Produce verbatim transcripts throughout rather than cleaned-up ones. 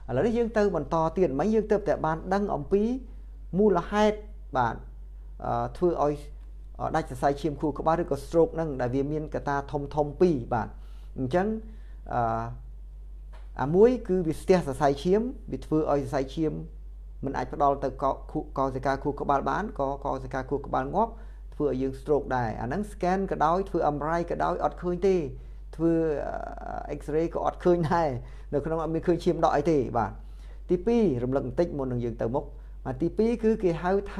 ឥឡូវនេះយើងទៅបន្តទៀតមិនយើងទៅតែបានដឹងអំពីមូលហេតុបាទធ្វើឲ្យដាច់សរសៃឈាមខួរក្បាលឬក៏ stroke ហ្នឹងដែលវាមានកត្តាធំធំពីរបាទអញ្ចឹងអឺអាមួយគឺវាស្ទះសរសៃឈាមវាធ្វើឲ្យសរសៃឈាមមិនអាចផ្ដល់ទៅកោសិកាខួរក្បាលបានក៏កោសិកាខួរក្បាលងាប់ធ្វើឲ្យយើង stroke ដែរអាហ្នឹង scan ក៏ដោយធ្វើ em rai ក៏ដោយអត់ឃើញទេធ្វើ x-ray ក៏អត់ឃើញដែរនៅក្នុងអត់មានឃើញឈាមដកអីទេបាទទីពីររំលឹកបន្តិចមុននឹងយើងទៅមុខបាទទីពីរគឺគេហៅថា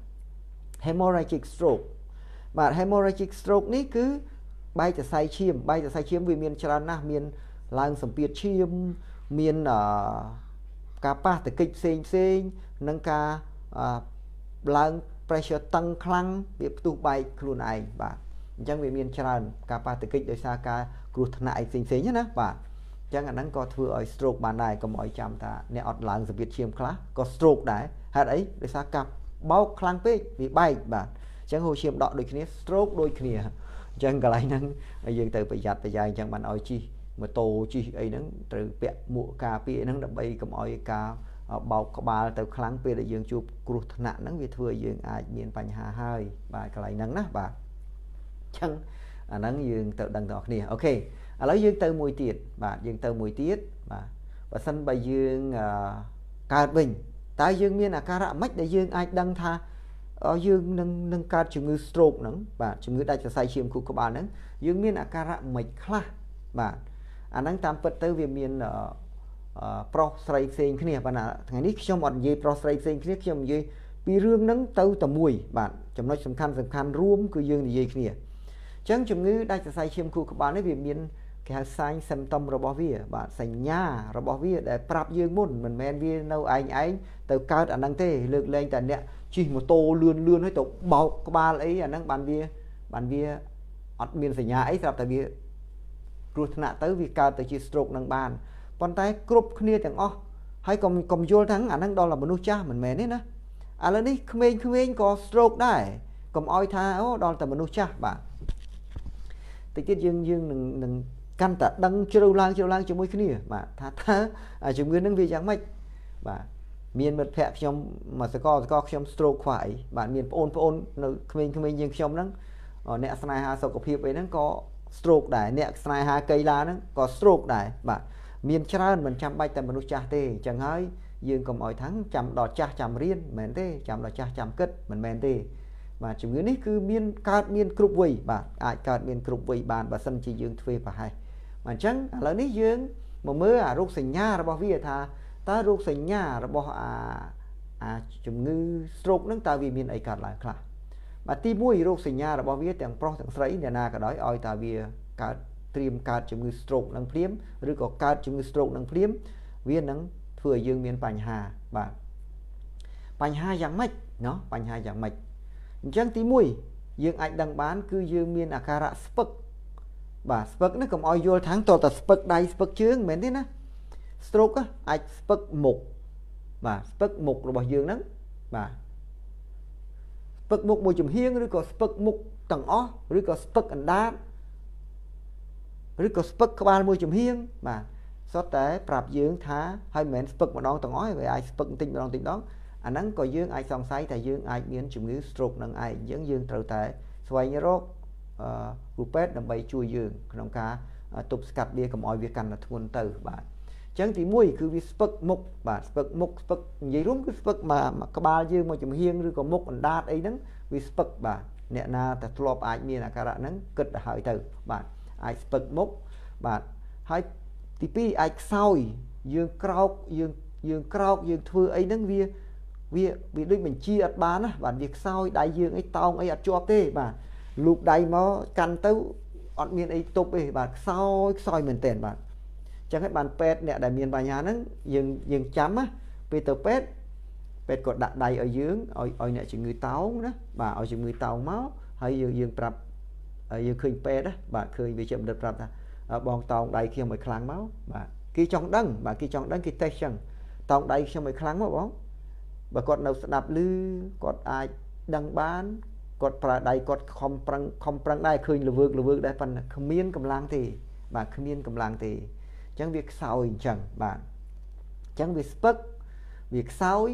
hemorrhagic stroke បាទ hemorrhagic stroke នេះគឺបែកសរសៃឈាមបែកសរសៃឈាមវាមានច្រើនណាស់មានឡើងសម្ពាធឈាមមានការប៉ះទង្គិចផ្សេងផ្សេងនិងការឡើង pressure តឹងខ្លាំងវាផ្ទុះបែកខ្លួនឯងបាទអញ្ចឹងវាមានច្រើនការប៉ះទង្គិចដោយសារការគ្រោះថ្នាក់អីផ្សេងផ្សេងណាបាទអញ្ចឹងអាហ្នឹងក៏ធ្វើឲ្យ stroke បានដែរកុំឲ្យចាំថាអ្នកអត់ឡើងសម្ពាធឈាមខ្លះក៏ stroke ដែរហេតុអីដោយសារកាប់បោកខ្លាំងពេកវាបែកបាទអញ្ចឹងហូរឈាមដកដូចគ្នា stroke ដូចគ្នាអញ្ចឹងកន្លែងហ្នឹងយើងទៅប្រយ័ត្នប្រយែងអញ្ចឹងបានឲ្យជិះម៉ូតូជិះអីហ្នឹងត្រូវពាក់មួកការពារហ្នឹងដើម្បីកុំឲ្យការបោកក្បាលទៅខ្លាំងពេលដែលយើងជួបគ្រោះថ្នាក់ហ្នឹងវាធ្វើឲ្យយើងអាចមានបញ្ហាហើយបាទកន្លែងហ្នឹងណាបាទអញ្ចឹងអាហ្នឹងយើងទៅដឹងទាំងអស់គ្នាអូខេឥឡូវយើងទៅមួយទៀតបាទយើងទៅមួយទៀតបាទបើសិនបើយើងកើតវិញតើយើងមានអាការៈម៉េចដែលយើងអាចដឹងថាយើងនឹងនឹងកើតជំងឺ stroke ហ្នឹងបាទជំងឺដាច់សរសៃឈាមខួរក្បាលហ្នឹងយើងមានអាការៈម៉េចខ្លះបាទអាហ្នឹងតាមពិតទៅវាមានប្រុសស្រីផ្សេងគ្នាបាទថ្ងៃនេះខ្ញុំអត់និយាយប្រុសស្រីផ្សេងគ្នាខ្ញុំនិយាយពីរឿងហ្នឹងទៅតែមួយបាទចំណុចសំខាន់សំខាន់រួមគឺយើងនិយាយគ្នាអញ្ចឹងជំងឺដាច់សរសៃឈាមខួរក្បាលនេះវាមានគេហៅ sign symptom របស់វាបាទសញ្ញារបស់វាដែលប្រាប់យើងមុនមិនមែនវានៅឯងឯងទៅកើតអាហ្នឹងទេលើកលែងតែអ្នកជិះម៉ូតូលឿនលឿនហើយទៅបោកក្បាលអីអាហ្នឹងបានវាបានវាអត់មានសញ្ញាអីស្រាប់តែវាគ្រោះថ្នាក់ទៅវាកើតទៅជា stroke នឹងបានប៉ុន្តែគ្រប់គ្នាទាំងអស់ហើយកុំកុំយល់ថាអាហ្នឹងដល់មនុស្សចាស់មិនមែនទេណាឥឡូវនេះក្មេងៗក៏ stroke ដែរកុំឲ្យថាអូដល់តែមនុស្សចាស់បាទតិចទៀតយើងយើងនឹងនឹងកាន់តែដឹងជ្រៅឡើងជ្រៅឡើងជាមួយគ្នាបាទថាតើជំងឺហ្នឹងវាយ៉ាងម៉េចបាទមានមិត្តភ័ក្ដិខ្ញុំមកសកលសកលខ្ញុំ stroke ខ្វះអីបាទមានបងប្អូននៅក្មេងៗយើងខ្ញុំហ្នឹងអ្នកស្នេហាសុខភាពអីហ្នឹងក៏ stroke ដែរអ្នកស្នេហាកីឡាហ្នឹងក៏ stroke ដែរបាទមានច្រើនមិនចាំបាច់តែមនុស្សចាស់ទេអញ្ចឹងហើយយើងកុំឲ្យថាចាំដល់ចាស់ចាំរៀនមិនមែនទេចាំដល់ចាស់ចាំគិតមិនមែនទេបាទជំងឺនេះគឺមានកើតមានគ្រប់វ័យបាទអាចកើតមានគ្រប់វ័យបានបើសិនជាយើងធ្វើប្រហែសបាទអញ្ចឹងឥឡូវនេះយើងមកមើលអារោគសញ្ញារបស់វាថាតើរោគសញ្ញារបស់អាអាជំងឺ stroke ហ្នឹងតើវាមានអីកើតឡើងខ្លះបាទទីមួយរោគសញ្ញារបស់វាទាំងប្រុសទាំងស្រីអ្នកណាក៏ដោយឲ្យតើវាកើតត្រៀមកើតជំងឺ stroke នឹងភ្លាមឬក៏កើតជំងឺ stroke នឹងភ្លាមវានឹងធ្វើឲ្យយើងមានបញ្ហាបាទបញ្ហាយ៉ាងម៉េចណោះបញ្ហាយ៉ាងម៉េចអញ្ចឹងទីមួយយើងអាចដឹងបានគឺយើងមានអាការៈស្ពឹកបាទស្ពឹកនេះកុំឲ្យយល់ថាងតតែស្ពឹកដៃស្ពឹកជើងមិនមែនទេណា stroke អាចស្ពឹកមុខបាទស្ពឹកមុខរបស់យើងហ្នឹងបាទស្ពឹកមុខមួយចំហៀងឬក៏ស្ពឹកមុខទាំងអស់ឬក៏ស្ពឹកអណ្ដាតឬក៏ស្ពឹកក្បាលមួយចំហៀងបាទសុទ្ធតែប្រាប់យើងថាហើយមិនមែនស្ពឹកម្ដងទាំងអស់ទេវាអាចស្ពឹកបន្តិចម្ដងបន្តិចម្ដងអាហ្នឹងក៏យើងអាចសង្ស័យថាយើងអាចមានជំងឺ stroke នឹងឯងអញ្ចឹងយើងត្រូវតែស្វែងរកអឺគ្រូពេទ្យដើម្បីជួយយើងក្នុងការទប់ស្កាត់វាកុំឲ្យវាកាន់តែធ្ងន់ទៅបាទអញ្ចឹងទីមួយគឺវាស្ពឹកមុខបាទស្ពឹកមុខស្ពឹកនិយាយរួមគឺស្ពឹកមកក្បាលយើងមកចំហៀងឬក៏មុខអណ្ដាតអីហ្នឹងវាស្ពឹកបាទអ្នកណាតែធ្លាប់អាចមានអាការៈហ្នឹងគិតទៅហើយទៅបាទអាចស្ពឹកមុខបាទហើយទីពីរអាចខ្សោយយើងក្រោកយើងយើងក្រោកយើងធ្វើអីហ្នឹងវាវាវាដូចបញ្ជាអត់បានណាបាទវាខ្សោយដៃយើងអីតោងអីអត់ជាប់ទេបាទលូកដៃមកកាន់ទៅអត់មានអីទប់ទេបាទខ្សោយខ្សោយមែនទែនបាទអញ្ចឹងហើយបានពេទ្យអ្នកដែលមានបញ្ហាហ្នឹងយើងយើងចាំណាពេលទៅពេទ្យពេទ្យក៏ដាក់ដៃឲ្យយើងឲ្យឲ្យអ្នកជំងឺតោងណាបាទឲ្យជំងឺតោងមកហើយយើងយើងប្រាប់យើងឃើញពេទ្យណាបាទឃើញវាជាបណ្ឌិតប្រាប់ថាបងតោងដៃខ្ញុំឲ្យខ្លាំងមកបាទគេចង់ដឹងបាទគេចង់ដឹងគេតេស្តចឹងតោងដៃខ្ញុំឲ្យខ្លាំងមកបងបើគាត់នៅស្ដាប់ឮគាត់អាចដឹងបានគាត់ប្រើដៃគាត់ខំប្រឹងខំប្រឹងដែរឃើញល្វើកល្វើកដែរប៉ុន្តែគ្មានកម្លាំងទេបាទគ្មានកម្លាំងទេអញ្ចឹងវាខ្សោយអញ្ចឹងបាទអ chẳng vì spec việc sao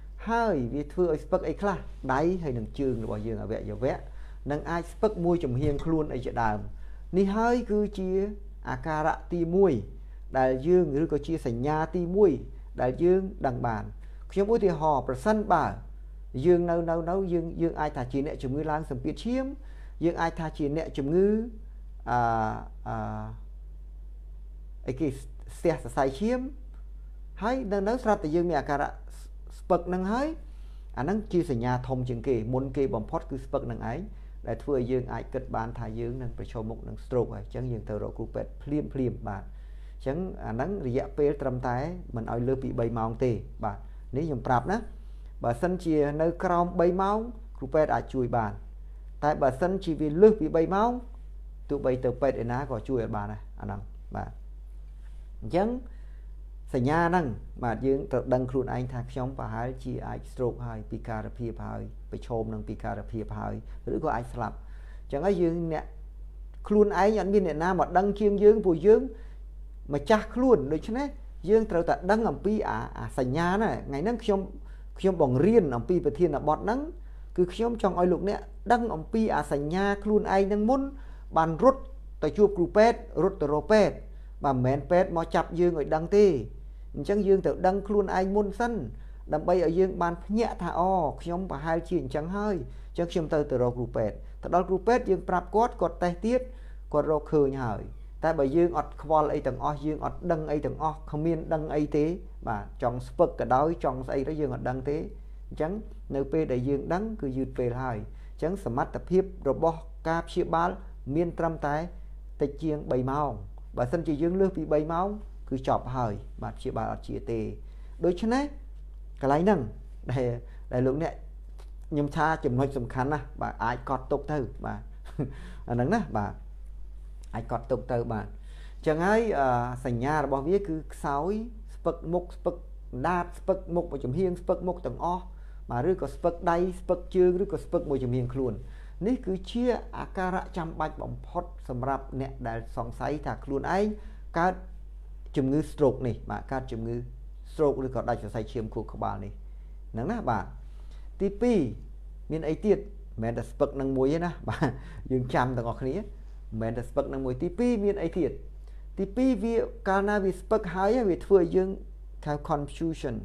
hơi vì thưa ở spec ấy khác đáy hay nâng chương là bao dương ở vẽ giờ vẽ nâng ai spec môi chùm hiền luôn ấy chợ đàm ni hơi cứ chia akara ti mùi đại dương rồi có chia sành nhà ti mùi đại dương đằng bàn trong bối thì họប្រសិនបើយើងនៅនៅនៅយើងយើងអាចថាជាអ្នកជំងឺឡើងសម្ពាធឈាមយើងអាចថាជាអ្នកជំងឺអឺអឺអីគេស្ទះសរសៃឈាមហើយនៅនៅស្រាប់តែយើងមានអាការៈស្ពឹកនឹងហើយអាហ្នឹងជាសញ្ញាធំជាងគេមុនគេបំផុតគឺស្ពឹកនឹងឯងដែលធ្វើឲ្យយើងអាចគិតបានថាយើងនឹងប្រឈមមុខនឹង stroke ហើយអញ្ចឹងយើងទៅរកគ្រូពេទ្យភ្លាមភ្លាមបាទអញ្ចឹងអាហ្នឹងរយៈពេលត្រឹមតែមិនឲ្យលើសពី3ម៉ោងទេបាទនេះខ្ញុំប្រាប់ណាបើសិនជានៅក្រោម3ម៉ោងគ្រូពេទ្យអាចជួយបានតែបើសិនជាវាលើសពី3ម៉ោងទោះបីទៅពេទ្យឯណាក៏ជួយឲ្យបានដែរអាហ្នឹងបាទអញ្ចឹងសញ្ញាហ្នឹងបាទយើងត្រូវដឹងខ្លួនឯងថាខ្ញុំប្រហែលជាអាច stroke ហើយពិការភាពហើយប្រឈមនឹងពិការភាពហើយឬក៏អាចស្លាប់អញ្ចឹងហើយយើងអ្នកខ្លួនឯងអត់មានអ្នកណាមកដឹងជាងយើងពួកយើងម្ចាស់ខ្លួនដូច្នេះយើងត្រូវតែដឹងអំពីអាអាសញ្ញាណាថ្ងៃហ្នឹងខ្ញុំខ្ញុំបង្រៀនអំពីប្រធានបទហ្នឹងគឺខ្ញុំចង់ឲ្យលោកអ្នកដឹងអំពីអាសញ្ញាខ្លួនឯងហ្នឹងមុនបានរត់ទៅជួបគ្រូពេទ្យរត់ទៅរកពេទ្យបាទមិនមែនពេទ្យមកចាប់យើងឲ្យដឹងទេអញ្ចឹងយើងត្រូវដឹងខ្លួនឯងមុនសិនដើម្បីឲ្យយើងបានភ្ញាក់ថាអូខ្ញុំប្រហែលជាអញ្ចឹងហើយអញ្ចឹងខ្ញុំទៅទៅរកគ្រូពេទ្យទៅដល់គ្រូពេទ្យយើងប្រាប់គាត់គាត់តេស្តទៀតគាត់រកឃើញហើយតែបើយើងអត់ខ្វល់អីទាំងអស់យើងអត់ដឹងអីទាំងអស់គ្មានដឹងអីទេបាទចង់ស្ពឹកក៏ដោយចង់ស្អីទៅយើងអត់ដឹងទេអញ្ចឹងនៅពេលដែលយើងដឹងគឺយឺតពេលហើយអញ្ចឹងសមត្ថភាពរបស់ការព្យាបាលមានត្រឹមតែតិចជាង3ម៉ោងបើសិនជាយើងលើសពី3ម៉ោងគឺចប់ហើយបាទព្យាបាលអត់ជាទេដូច្នេះកន្លែងហ្នឹងដែលដែលលោកអ្នកខ្ញុំថាចំណុចសំខាន់ណាស់បាទអាចកត់ទុកទៅបាទអាហ្នឹងណាបាទអាចកត់ទុកទៅបាទអញ្ចឹងហើយសញ្ញារបស់វាគឺខ្សោយស្ពឹកមុខស្ពឹកដាតស្ពឹកមុខមួយចំហៀងស្ពឹកមុខទាំងអស់បាទឬក៏ស្ពឹកដៃស្ពឹកជើងឬក៏ស្ពឹកមួយចំហៀងខ្លួននេះគឺជាអាការៈចាំបាច់បំផុតសម្រាប់អ្នកដែលសង្ស័យថាខ្លួនឯងកើតជំងឺ stroke នេះបាទកើតជំងឺ stroke ឬក៏ដាច់សរសៃឈាមខួរក្បាលនេះហ្នឹងណាបាទទីពីរមានអីទៀតមិនមែនតែស្ពឹកនឹងមួយទេណាបាទយើងចាំទាំងអស់គ្នាមិនមែនតែស្ពឹកនឹងមួយទីពីរមានអីទៀតទីពីរវាកាលណាវាស្ពឹកហើយវាធ្វើឲ្យយើងខៅ confusion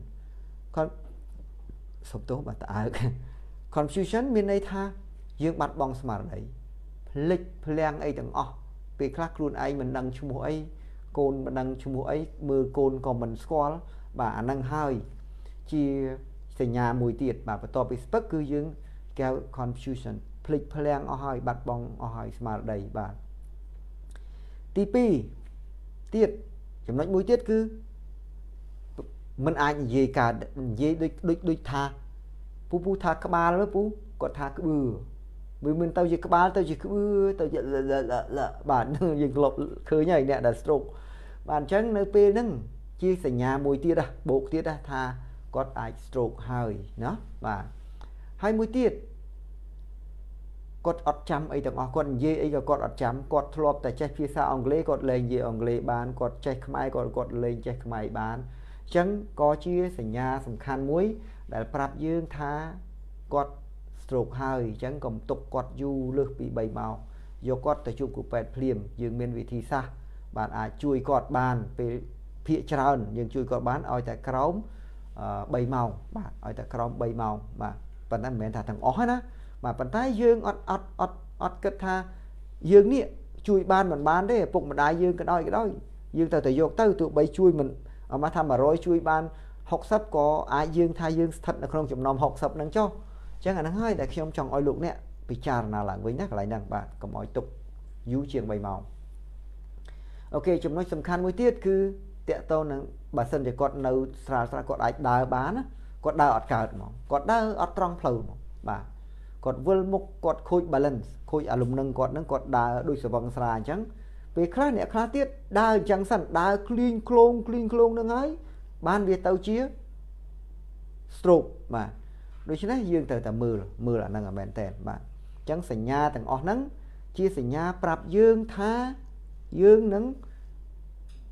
សុំទោសបាទតើ confusion មានន័យថាយើងបាត់បង់ស្មារតីភ្លេចភ្លាំងអីទាំងអស់ពេលខ្លះខ្លួនឯងមិនដឹងឈ្មោះអីកូនមិនដឹងឈ្មោះអីមើលកូនក៏មិនស្គាល់បាទអាហ្នឹងហើយជាសញ្ញាមួយទៀតបាទបន្ទាប់ពីស្ពឹកគឺយើងកែវ confusion ភ្លេចភ្លាំងអស់ហើយបាត់បង់អស់ហើយស្មារតីបាទទីពីរទៀតចំណុចមួយទៀតគឺមិនអាចនិយាយកើតនិយាយដូចដូចដូចថាពូពូថាក្បាលមើលពូគាត់ថាក្បឿវាមិនទៅជាក្បាលទៅជាក្បឿទៅជាបាទយើងធ្លាប់ឃើញហើយអ្នកដែល stroke បាទអញ្ចឹងនៅពេលហ្នឹងជាសញ្ញាមួយទៀតណាបូកទៀតណាថាគាត់អាច stroke ហើយណាបាទហើយមួយទៀតគាត់អត់ចាំអីទាំងអស់គាត់និយាយអីក៏គាត់អត់ចាំគាត់ធ្លាប់តែចេះភាសាអង់គ្លេសគាត់លេងនិយាយអង់គ្លេសបានគាត់ចេះខ្មែរគាត់គាត់លេងចេះខ្មែរបានអញ្ចឹងក៏ជាសញ្ញាសំខាន់មួយដែលប្រាប់យើងថាគាត់ stroke ហើយអញ្ចឹងកុំទុកគាត់យូរលើសពី3ម៉ោងយកគាត់ទៅជួបគ្រូពេទ្យភ្លាមយើងមានវិធីសាស្ត្របាទអាចជួយគាត់បានពេលភាគច្រើនយើងជួយគាត់បានឲ្យតែក្រោម3ម៉ោងបាទឲ្យតែក្រោម3ម៉ោងបាទប៉ុន្តែមិនមែនថាទាំងអស់ទេណាបាទប៉ុន្តែយើងអត់អត់អត់អត់គិតថាយើងនេះជួយបានមិនបានទេពុកម្ដាយយើងក៏ដោយក៏ដោយយើងទៅតែយកទៅទោះបីជួយមិនអមថា100ជួយបាន60ក៏អាចយើងថាយើងស្ថិតនៅក្នុងចំណោម60ហ្នឹងចុះអញ្ចឹងអាហ្នឹងហើយដែលខ្ញុំចង់ឲ្យលោកអ្នកពិចារណាឡើងវិញណាកន្លែងហ្នឹងបាទកុំឲ្យទុកយូរជាង3ម៉ោងអូខេចំណុចសំខាន់មួយទៀតគឺតកតទៅនឹងបើសិនជាគាត់នៅស្រាលស្រាលគាត់អាចដើរបានណាគាត់ដើរអត់កើតហ្មងគាត់ដើរអត់ត្រង់ផ្លូវហ្មងបាទគាត់វិលមុខគាត់ខូច balance ខូចអាលំនឹងគាត់ហ្នឹងគាត់ដើរដូចស្វឹងស្រាអញ្ចឹងពេលខ្លះអ្នកខ្លះទៀតដើរអញ្ចឹងសិនដើរគ្លីងក្លងគ្លីងក្លងហ្នឹងហើយបានវាទៅជា stroke បាទដូច្នេះយើងត្រូវតែមើលមើលអាហ្នឹងមែនតើបាទអញ្ចឹងសញ្ញាទាំងអស់ហ្នឹងជាសញ្ញាប្រាប់យើងថាយើងនឹង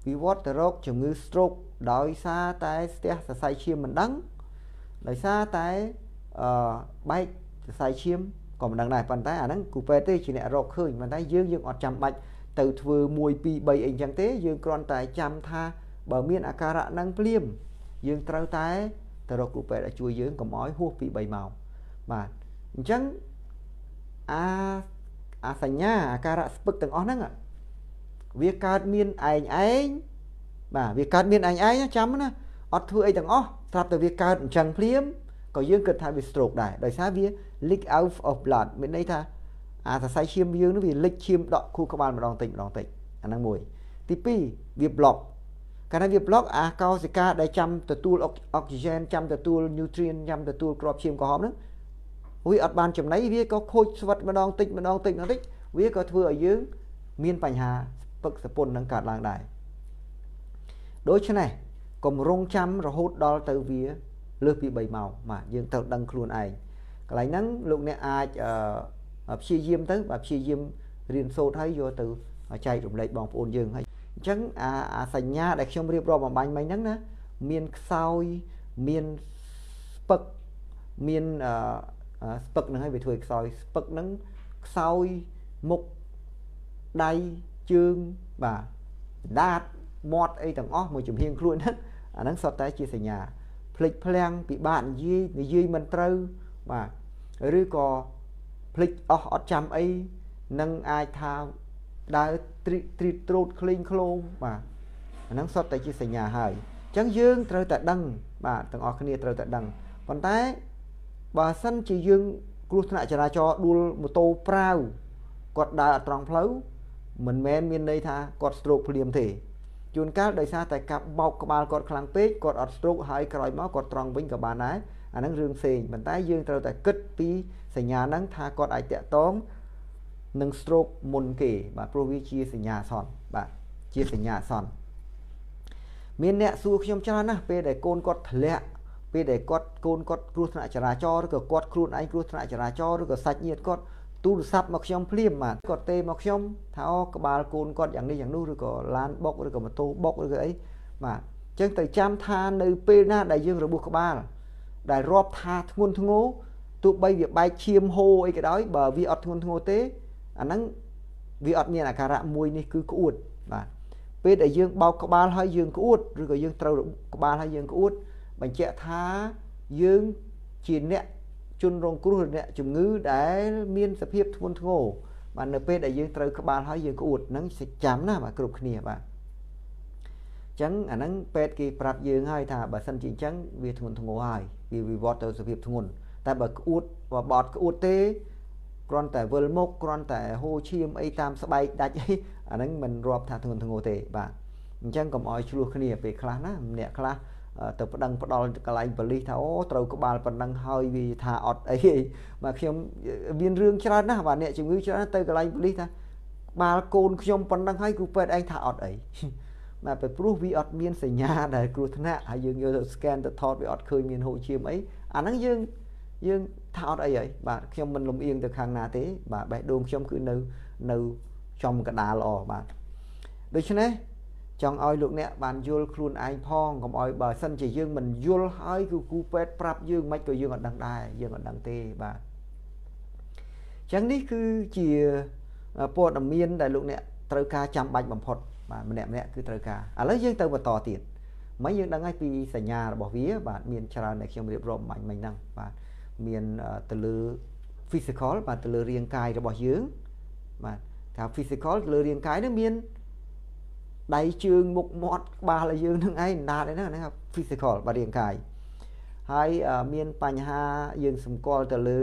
វិវត្តទៅរកជំងឺ stroke ដោយសារតែស្ទះសរសៃឈាមមិនដឹងដោយសារតែអឺបែកសរសៃឈាមក៏មិនដឹងដែរប៉ុន្តែអាហ្នឹងគ្រូពេទ្យទេជាអ្នករកឃើញប៉ុន្តែយើងយើងអត់ចាំបាច់ទៅធ្វើមួយពីរបីអីចឹងទេយើងគ្រាន់តែចាំថាបើមានអាការៈហ្នឹងភ្លាមយើងត្រូវតែទៅរកគ្រូពេទ្យឲ្យជួយយើងកុំឲ្យហួសពីបីម៉ោងបាទអញ្ចឹងអាអាសញ្ញាអាការៈស្ពឹកទាំងអស់ហ្នឹងវាកើតមានឯងឯងបាទវាកើតមានឯងឯងចាំណាអត់ធ្វើអីទាំងអស់ស្រាប់តែវាកើតអញ្ចឹងភ្លាមក៏យើងគិតថាវា stroke ដែរដោយសារវា leak out of blood មានន័យថាអាសរសៃឈាមយើងនោះវាលេចឈាមដក់ខួរក្បាលម្ដងតិចម្ដងតិចអាហ្នឹងមួយទីពីរវា block កាលណាវា block អាកោសិកាដែលចាំទទួលអុកស៊ីហ្សែនចាំទទួល nutrient ចាំទទួលគ្រាប់ឈាមក្រហមហ្នឹងវាអត់បានចំណីវាក៏ខូចស្វិតម្ដងតិចម្ដងតិចម្ដងតិចវាក៏ធ្វើឲ្យយើងមានបញ្ហាស្ពឹកសពុននឹងកើតឡើងដែរដូច្នេះកុំរងចាំរហូតដល់ទៅវាលើសពីបីម៉ោងបាទយើងត្រូវដឹងខ្លួនឯងកន្លែងហ្នឹងលោកអ្នកអាចព្យាយាមទៅបាទព្យាយាមរៀនសូត្រហើយយកទៅចែករំលែកបងប្អូនយើងហើយអញ្ចឹងអាអាសញ្ញាដែលខ្ញុំរៀបរាប់បំបញ្ញមិញហ្នឹងណាមានខ្សោយមានស្ពឹកមានអឺស្ពឹកហ្នឹងហើយវាធ្វើឲ្យខ្សោយស្ពឹកហ្នឹងខ្សោយមុខដៃជើងបាទដាតមាត់អីទាំងអស់មួយចំហៀងខ្លួនហ្នឹងអាហ្នឹងសុទ្ធតែជាសញ្ញាភ្លេចភ្លាំងពិបាកនិយាយនិយាយមិនត្រូវបាទឬក៏ភ្លេចអស់អត់ចាំអីនឹងអាចថាដើរទ្រីទ្រីត្រូតក្លែងក្លោមបាទអាហ្នឹងសុទ្ធតែជាសញ្ញាហើយអញ្ចឹងយើងត្រូវតែដឹងបាទទាំងអស់គ្នាត្រូវតែដឹងប៉ុន្តែបើសិនជាយើងគ្រោះថ្នាក់ចរាចរណ៍ដួលម៉ូតូប្រាវគាត់ដើរអត់ត្រង់ផ្លូវមិនមែនមានន័យថាគាត់ stroke ភ្លាមទេជួនកាលដោយសារតែកាប់បោកក្បាលគាត់ខ្លាំងពេកគាត់អត់ stroke ហើយក្រោយមកគាត់ត្រង់វិញក៏បានដែរអាហ្នឹងរឿងផ្សេងប៉ុន្តែយើងត្រូវតែគិតពីសញ្ញាហ្នឹងថាគាត់អាចតាក់ទងនឹង stroke មុនគេបាទព្រោះវាជាសញ្ញាអាសន្នបាទជាសញ្ញាអាសន្នមានអ្នកសួរខ្ញុំច្រើនណាស់ពេលដែលកូនគាត់ធ្លាក់ពេលដែលគាត់កូនគាត់គ្រោះថ្នាក់ចរាចរណ៍ឬក៏គាត់ខ្លួនឯងគ្រោះថ្នាក់ចរាចរណ៍ឬក៏សាច់ញាតិគាត់ទូរស័ព្ទមកខ្ញុំភ្លាមបាទគាត់ទេមកខ្ញុំថាអូក្បាលកូនគាត់យ៉ាងនេះយ៉ាងនោះឬក៏ឡានបុកឬក៏ម៉ូតូបុកឬក៏អីបាទអញ្ចឹងត្រូវចាំថានៅពេលណាដែលយើងរបួសក្បាលដែលរាប់ថាធ្ងន់ធ្ងរទោះបីវាបែកឈាមហូរអីក៏ដោយបើវាអត់ធ្ងន់ធ្ងរទេអាហ្នឹងវាអត់មានអាការៈមួយនេះគឺក្អួតបាទពេលដែលយើងបោកក្បាលហើយយើងក្អួតឬក៏យើងត្រូវក្បាលហើយយើងក្អួតបញ្ជាក់ថាយើងជាអ្នកជនរងគ្រោះអ្នកជំងឺដែលមានសភាពធ្ងន់ធ្ងរបាទនៅពេលដែលយើងត្រូវក្បាលហើយយើងក្អួតហ្នឹងចាំណាបាទគ្រប់គ្នាបាទអញ្ចឹងអាហ្នឹងពេទ្យគេប្រាប់យើងហើយថាបើសិនជាអញ្ចឹងវាធ្ងន់ធ្ងរហើយវាវិវត្តទៅសភាពធ្ងន់តែបើក្អួតបើបត់ក្អួតទេគ្រាន់តែវិលមុខគ្រាន់តែហូរឈាមអីតាមស្បែកដាច់អីអាហ្នឹងមិនរាប់ថាធ្ងន់ធ្ងរទេបាទអញ្ចឹងកុំឲ្យឆ្លោះគ្នាពេលខ្លះណាម្នាក់ខ្លះទៅប្តឹងផ្ដាល់កន្លែងប៉ូលីសថាអូត្រូវក្បាលប៉ុណ្ណឹងហើយវាថាអត់អីបាទខ្ញុំមានរឿងច្រើនណាស់បាទអ្នកជំងឺច្រើនទៅកន្លែងប៉ូលីសថាក្បាលកូនខ្ញុំប៉ុណ្ណឹងហើយគ្រូពេទ្យឯងថាអត់អីបាទពីព្រោះវាអត់មានសញ្ញាដែលគ្រោះថ្នាក់ហើយយើងយកទៅ scan ទៅថតវាអត់ឃើញមានហូរឈាមអីអាហ្នឹងយើងយើងថាអត់អីហើយបាទខ្ញុំមិនលំអៀងទៅខាងណាទេបាទបេះដូងខ្ញុំគឺនៅនៅចំកណ្ដាលល្អបាទដូច្នេះចង់ឲ្យលោកអ្នកបានយល់ខ្លួនឯងផងកុំឲ្យបើសិនជាយើងមិនយល់ហើយគឺគ្រូពេទ្យប្រាប់យើងមិនក៏យើងអត់ដឹងដែរយើងអត់ដឹងទេបាទអញ្ចឹងនេះគឺជាព័ត៌មានដែលលោកអ្នកត្រូវការចាំបាច់បំផុតបាទម្នាក់ម្នាក់គឺត្រូវការឥឡូវយើងទៅបន្តទៀតមិញយើងដឹងហើយពីសញ្ញារបស់វាបាទមានច្រើនដែលខ្ញុំរៀបរាប់មិញមិញហ្នឹងបាទមានទៅលើ physical បាទទៅលើរាងកាយរបស់យើងបាទថា physical ទៅលើរាងកាយនេះមានដៃជើងមុខមាត់ក្បាលឲ្យយើងនឹងឯងដាតឯហ្នឹងហ្នឹង physical បាទរាងកាយហើយមានបញ្ហាយើងសម្គាល់ទៅលើ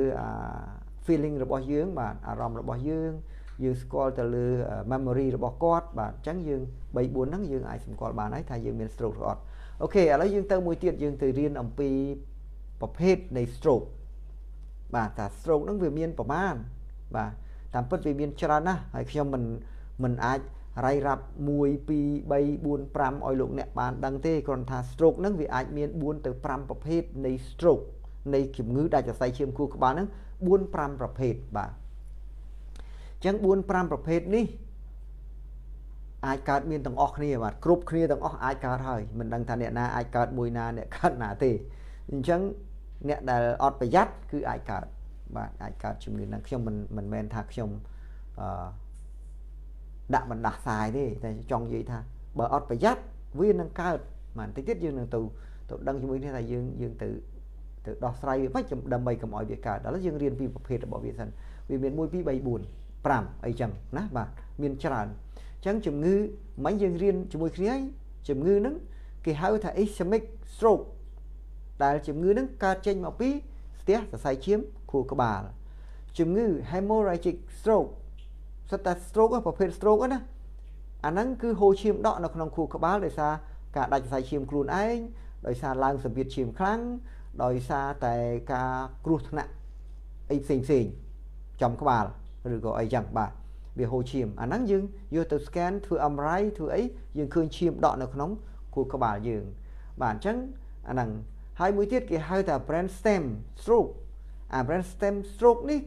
feeling របស់យើងបាទអារម្មណ៍របស់យើងយើងស្គាល់ទៅលើ memory របស់គាត់បាទអញ្ចឹងយើងបីបួនហ្នឹងយើងអាចសម្គាល់បានហើយថាយើងមាន stroke ឬអត់អូខេឥឡូវយើងទៅមួយទៀតយើងទៅរៀនអំពីប្រភេទនៃ stroke បាទថា stroke ហ្នឹងវាមានប្រមាណបាទតាមពិតវាមានច្រើនណាស់ហើយខ្ញុំមិនមិនអាចរាយរាប់មួយពីរបីបួនប្រាំឲ្យលោកអ្នកបានដឹងទេគ្រាន់ថា stroke ហ្នឹងវាអាចមានបួនទៅប្រាំប្រភេទនៃ stroke នៃជំងឺដាច់សរសៃឈាមខួរក្បាលហ្នឹងបួនប្រាំប្រភេទបាទអញ្ចឹងបួនប្រាំប្រភេទនេះ aiកើតមានទាំងអស់គ្នាបាទគ្រប់គ្នាទាំងអស់អាចកើតហើយមិនដឹងថាអ្នកណាអាចកើតមួយណាអ្នកកើតណាទេអញ្ចឹងអ្នកដែលអត់ប្រយ័ត្នគឺអាចកើតបាទអាចកើតជំងឺហ្នឹងខ្ញុំមិនមិនមែនថាខ្ញុំអឺដាក់បណ្ដាសាយទេតែចង់និយាយថាបើអត់ប្រយ័ត្នវានឹងកើតបាទតិចទៀតយើងនឹងទៅទៅដឹងជាមួយគ្នាថាយើងយើងទៅទៅដោះស្រាយវាមិនដើម្បីកុំឲ្យវាកើតដល់យើងរៀនពីប្រភេទរបស់វាសិនវាមានone two three four fiveអីចឹងណាបាទមានច្រើនអញ្ចឹងជំងឺមិនយើងរៀនជាមួយគ្នាជំងឺហ្នឹងគេហៅថា ischemic stroke ដែលជំងឺហ្នឹងកើតចេញមកពីស្ទះសរសៃឈាមខួរក្បាលជំងឺ hemorrhagic stroke សិតតែ stroke ប្រភេទ stroke ណាអាហ្នឹងគឺហូរឈាមដក់នៅក្នុងខួរក្បាលដោយសារការដាច់សរសៃឈាមខ្លួនឯងដោយសារឡើងសម្ពាធឈាមខ្លាំងដោយសារតែការគ្រោះថ្នាក់អីផ្សេងផ្សេងចំក្បាលឬក៏អីចឹងបាទវាហូរឈាមអាហ្នឹងយើងយកទៅ scan ធ្វើ em rai ធ្វើអីយើងឃើញឈាមដក់នៅក្នុងខួរក្បាលយើងបាទអញ្ចឹងអាហ្នឹងហើយមួយទៀតគេហៅថា brain stem stroke អា brain stem stroke នេះ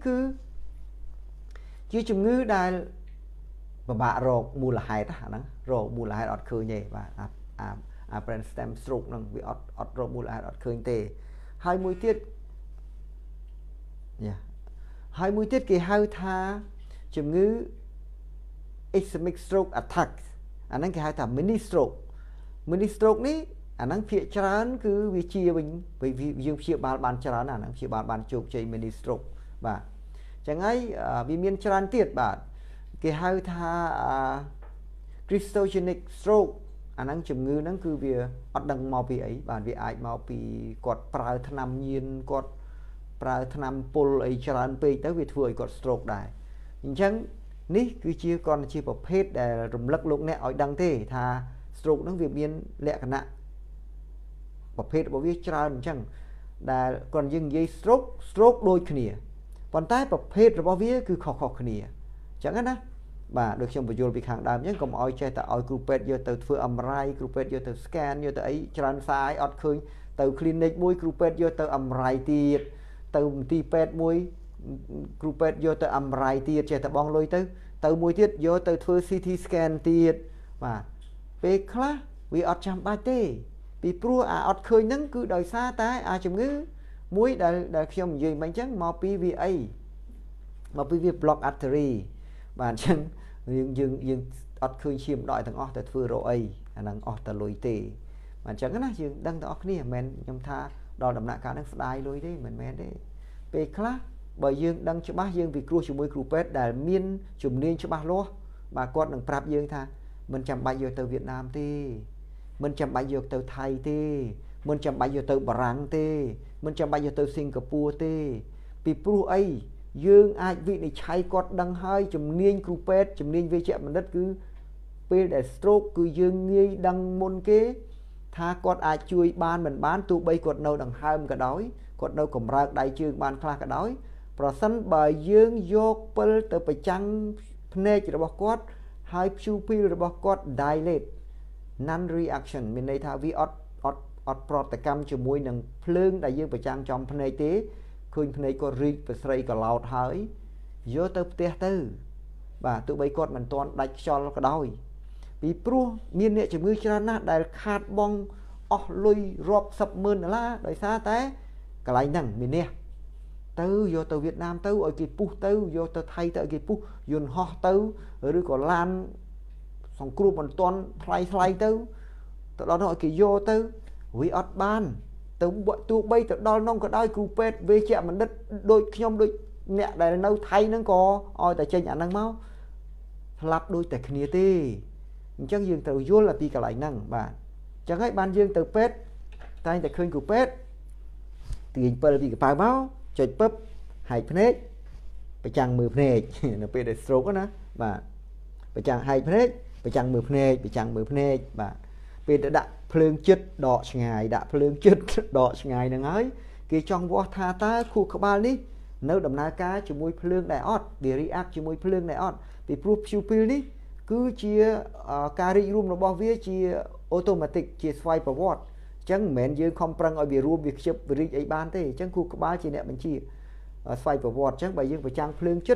គឺជាជំងឺដែលពិបាករកមូលហេតុអាហ្នឹងរកមូលហេតុអត់ឃើញទេបាទអាអា brain stem stroke ហ្នឹងវាអត់អត់រកមូលហេតុអត់ឃើញទេហើយមួយទៀតយ៉ាហើយមួយទៀតគេហៅថាជំងឺ ischemic stroke attack អាហ្នឹងគេហៅថា mini stroke mini stroke នេះអាហ្នឹងភាគច្រើនគឺវាជាវិញយើងព្យាបាលបានច្រើនអាហ្នឹងព្យាបាលបានជោគជ័យ mini stroke បាទអញ្ចឹងហើយវាមានច្រើនទៀតបាទគេហៅថា Christogenic stroke អាហ្នឹងជំងឺហ្នឹងគឺវាអត់ដឹងមកពីអីបាទវាអាចមកពីគាត់ប្រើថ្នាំញៀនគាត់ប្រើថ្នាំពុលអីច្រើនពេកទៅវាធ្វើឲ្យគាត់ stroke ដែរអញ្ចឹងនេះគឺជាគ្រាន់តែជាប្រភេទដែលរំលឹកលោកអ្នកឲ្យដឹងទេថា stroke ហ្នឹងវាមានលក្ខណៈប្រភេទរបស់វាច្រើនអញ្ចឹងដែលគ្រាន់យើងនិយាយ stroke stroke ដូចគ្នាប៉ុន្តែប្រភេទរបស់វាគឺខុសៗគ្នាអញ្ចឹងណាបាទដូចខ្ញុំបញ្យល់ពីខាងដើមអញ្ចឹងកុំឲ្យចេះតែឲ្យគ្រូពេទ្យយកទៅធ្វើ em rai គ្រូពេទ្យយកទៅ scan យកទៅអីច្រើនសាយអត់ឃើញទៅ clinic មួយគ្រូពេទ្យយកទៅ em rai ទៀតទៅមន្ទីរពេទ្យមួយគ្រូពេទ្យយកទៅ em rai ទៀតចេះតែបងលុយទៅទៅមួយទៀតយកទៅធ្វើ C T scan ទៀតបាទពេលខ្លះវាអត់ចាំបាច់ទេពីព្រោះអាអត់ឃើញហ្នឹងគឺដោយសារតែអាជំងឺមួយដែលដែលខ្ញុំនិយាយមិញអញ្ចឹងមកពីវាអីមកពីវា block artery បាទអញ្ចឹងយើងយើងយើងអត់ឃើញឈាមដកទាំងអស់តែធ្វើរកអីអាហ្នឹងអស់តែលុយទេបាទអញ្ចឹងណាយើងដឹងទាំងអស់គ្នាមិនមែនខ្ញុំថាដល់ដំណាក់កាលហ្នឹងស្ដាយលុយទេមិនមែនទេពេលខ្លះបើយើងដឹងច្បាស់យើងពិគ្រោះជាមួយគ្រូពេទ្យដែលមានជំនាញច្បាស់លាស់បាទគាត់នឹងប្រាប់យើងថាមិនចាំបាច់យកទៅវៀតណាមទេមិនចាំបាច់យកទៅថៃទេមិនចាំបាច់យកទៅបារាំងទេមិនចាំបាច់យកទៅសិង្ហបុរីទេពីព្រោះអីយើងអាចវិនិច្ឆ័យគាត់ដឹងហើយជំនាញគ្រូពេទ្យជំនាញវេជ្ជបណ្ឌិតគឺពេលដែល stroke គឺយើងងាយដឹងមុនគេថាគាត់អាចជួយបានមិនបានទោះបីគាត់នៅដង្ហើមក៏ដោយគាត់នៅកម្រើកដៃជើងបានខ្លះក៏ដោយប្រសិនបើយើងយកពិលទៅប្រចាំងភ្នែករបស់គាត់ហើយ pupil របស់គាត់ dilate non reaction មានន័យថាវាអត់អត់អត់ប្រតិកម្មជាមួយនឹងភ្លើងដែលយើងប្រចាំងចំភ្នែកទេឃើញភ្នែកគាត់រីកប្រស្រីក៏ឡោតហើយយកទៅផ្ទះទៅបាទទោះបីគាត់មិនទាន់ដាច់ខ្យល់ក៏ដោយពីព្រោះមានអ្នកជំងឺច្រើនណាស់ដែលខាតបង់អស់លុយរាប់សិបម៉ឺនដុល្លារដោយសារតែកន្លែងហ្នឹងមាននេះទៅយកទៅវៀតណាមទៅឲ្យគេពុះទៅយកទៅថៃទៅឲ្យគេពុះយន្តហោះទៅឬក៏ឡានសង្គ្រោះបន្ទាន់ថ្លៃថ្លៃទៅទៅដល់នោះឲ្យគេយកទៅវាអត់បានទៅទោះបីទៅដល់នោះក៏ដោយគ្រូពេទ្យវេជ្ជបណ្ឌិតដូចខ្ញុំដូចអ្នកដែលនៅថៃហ្នឹងក៏ឲ្យតែចេញអាហ្នឹងមកស្លាប់ដូចតែគ្នាទេអញ្ចឹងយើងត្រូវយល់ពីកន្លែងហ្នឹងបាទអញ្ចឹងហើយបានយើងទៅពេទ្យតែងតែឃើញគ្រូពេទ្យទាញពិលពីកប៉ៅមកចុចពឹបហែកភ្នែកប្រចាំងមើលភ្នែកនៅពេលដែល stroke ណាបាទប្រចាំងហែកភ្នែកប្រចាំងមើលភ្នែកប្រចាំងមើលភ្នែកបាទពេលទៅដាក់ភ្លើងចិត្តដកឆ្ងាយដាក់ភ្លើងចិត្តដកឆ្ងាយហ្នឹងហើយគេចង់វាស់ថាតើខួរក្បាលនេះនៅដំណើរការជាមួយភ្លើងដែរអត់វា react ជាមួយភ្លើងដែរអត់ពីព្រោះ pupil នេះគឺជាការរីករួមរបស់វាជា automatic ជាស្វ័យប្រវត្តិអញ្ចឹងមិនមែនយើងខំប្រឹងឲ្យវារួមវាខ្ជិបវារីកអីបានទេអញ្ចឹងខួរក្បាលជាអ្នកបញ្ជាស្វ័យប្រវត្តិអញ្ចឹងបើយើងប្រចាំងភ្លើងចិត្ត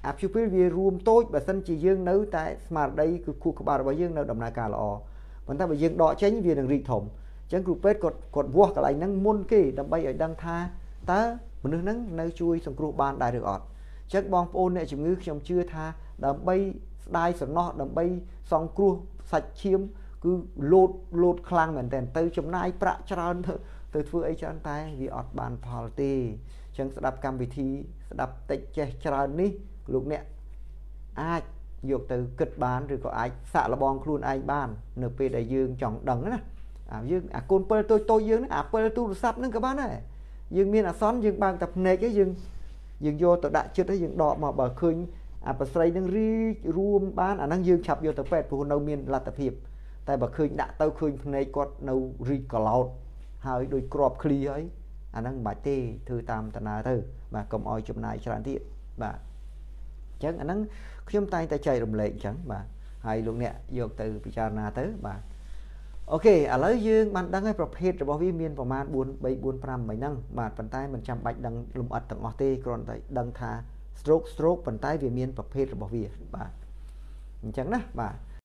អាព្យូពីលវារួមតូចបើសិនជាយើងនៅតែស្មារតីគឺខួរក្បាលរបស់យើងនៅដំណើរការល្អប៉ុន្តែបើយើងដកចេញវានឹងរីកធំអញ្ចឹងគ្រូពេទ្យគាត់គាត់វាស់កន្លែងហ្នឹងមុនគេដើម្បីឲ្យដឹងថាតើមនុស្សហ្នឹងនៅជួយសង្គ្រោះបានដែរឬអត់អញ្ចឹងបងប្អូនអ្នកជំងឺខ្ញុំជឿថាដើម្បីស្ដាយសំណោះដើម្បីសង្គ្រោះសាច់ឈាមគឺលោតលោតខ្លាំងមែនតើទៅចំណាយប្រាក់ច្រើនទៅទៅធ្វើអីច្រើនតែវាអត់បានផលទេអញ្ចឹងស្ដាប់កម្មវិធីស្ដាប់តិចចេះច្រើននេះលោកអ្នកអាចយកទៅគិតបានឬក៏អាចសាក់លបងខ្លួនឯងបាននៅពេលដែលយើងចង់ដឹងណាអាយើងអាកូនពិលតូចតូចយើងអាពិលទូរស័ព្ទហ្នឹងក៏បានដែរយើងមានអាសន្នយើងបើកតែភ្នែកហ្នឹងយើងយើងយកទៅដាក់ចិត្តហើយយើងដកមកបើឃើញអាប្រស្រីហ្នឹងរីករួមបានអាហ្នឹងយើងឆាប់យកទៅពេទ្យព្រោះនៅមានលទ្ធភាពតែបើឃើញដាក់ទៅឃើញភ្នែកគាត់នៅរីកកឡោតហើយដូចក្របឃ្លីហើយអាហ្នឹងមិនបាច់ទេធ្វើតាមតាណាទៅបាទកុំឲ្យចំណាយច្រើនទៀតបាទអញ្ចឹងអាហ្នឹងខ្ញុំតែងតែចែករំលែកអញ្ចឹងបាទហើយលោកអ្នកយកទៅពិចារណាទៅបាទអូខេឥឡូវយើងបានដឹងហើយប្រភេទរបស់វាមានប្រមាណbốn 3 4 5មិញហ្នឹងបាទប៉ុន្តែមិនចាំបាច់ដឹងលម្អិតទាំងអស់ទេគ្រាន់តែដឹងថា stroke stroke ប៉ុន្តែវាមានប្រភេទរបស់វាបាទអញ្ចឹងណាបាទ